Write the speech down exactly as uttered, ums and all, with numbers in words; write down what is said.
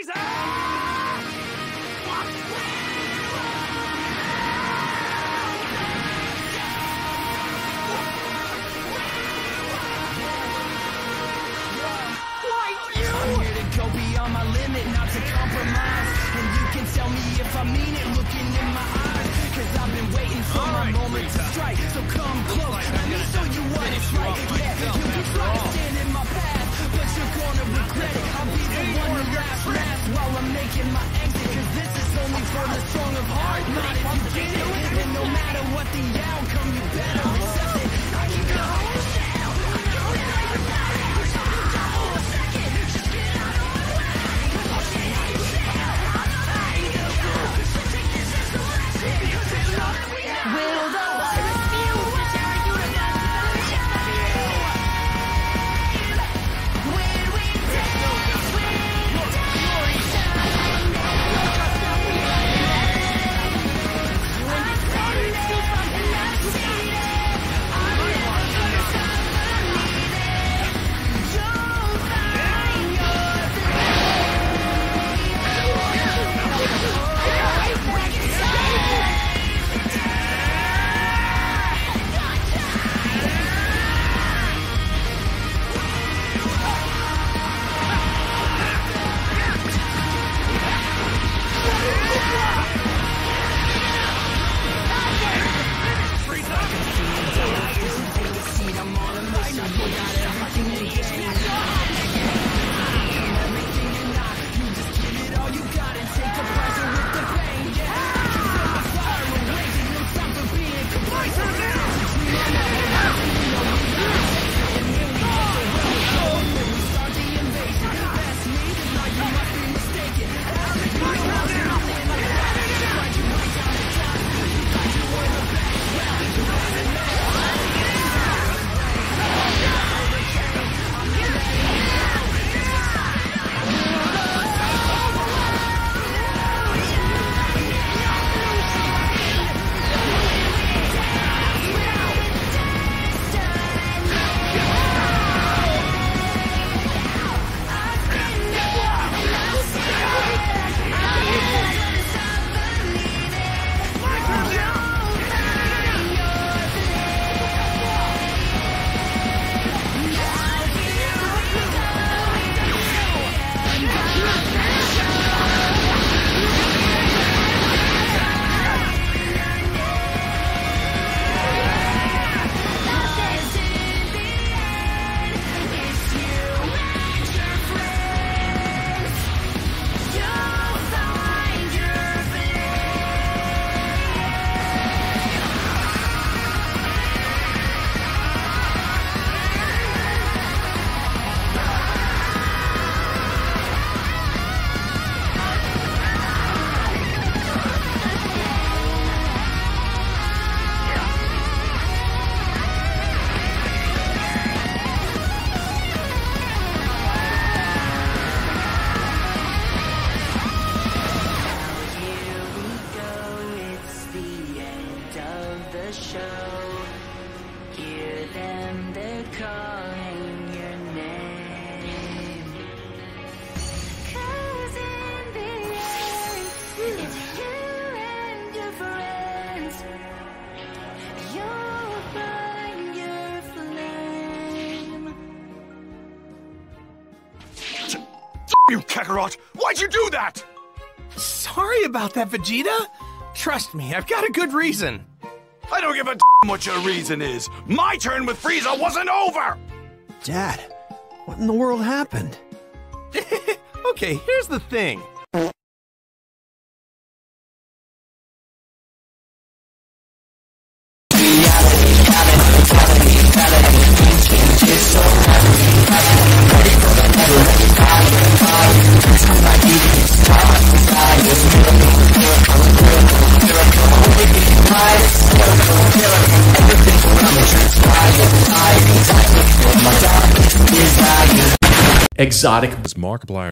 Frieza! I'm here to go beyond my limit, not to compromise. And you can tell me if I mean it, looking in my eyes. Cause I've been waiting for my right, moment Frieza. to strike. So come close, let me show you what it's like. Yeah, you can try to stand in my path, but you're gonna regret it. I'll be the one who laughs last while I'm making my exit. Cause this is only for the strong of heart, not if you get it. And no matter what the outcome, you better accept it. I can go. You Kakarot! Why'd you do that? Sorry about that, Vegeta. Trust me, I've got a good reason. I don't give a what your reason is. My turn with Frieza wasn't over! Dad, what in the world happened? Okay, here's the thing. Exotic Markiplier.